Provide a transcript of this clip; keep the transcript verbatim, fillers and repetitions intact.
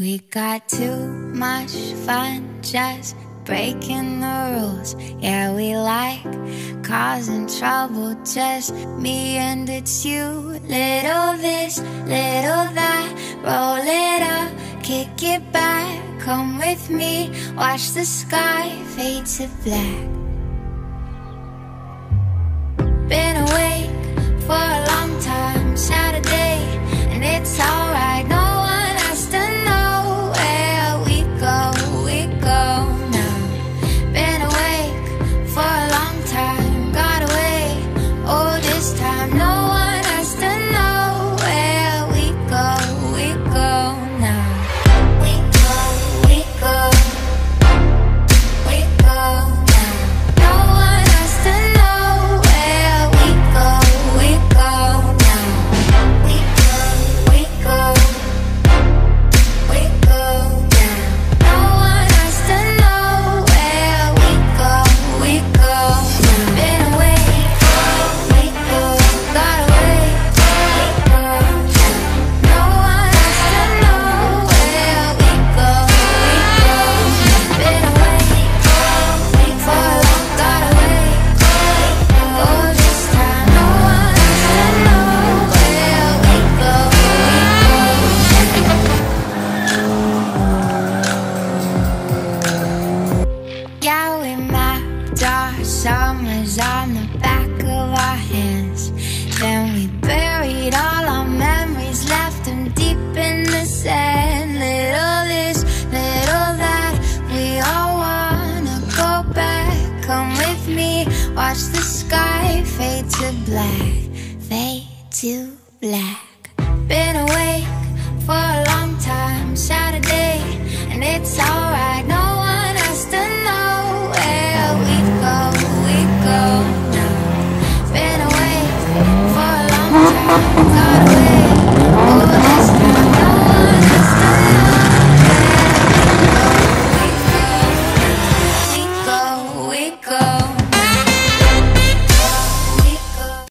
We got too much fun just breaking the rules. Yeah, we like causing trouble, just me and it's you. Little this, little that, roll it up, kick it back. Come with me, watch the sky fade to black. Been awake for a long time, Saturday, and it's alright. No one has to know where we go, we go now. Been awake for a long time, got away, oh this time. No one has to know where we go, we go now. We go, we go, we go now. No one has to know where we go, we go now. We go, we go, we go now. No one has to know where we go, we go now. Been away, we go, got away, we go now. No one has to know where we go, we go now. Been away, we for a long, got away, oh this time. No one has to know where we go, we go now. Yeah, we mapped our summers on the back of our hands. Then we buried all our memories, left them deep in the sand. Little this, little that, we all wanna go back. Come with me, watch the sky fade to black, fade to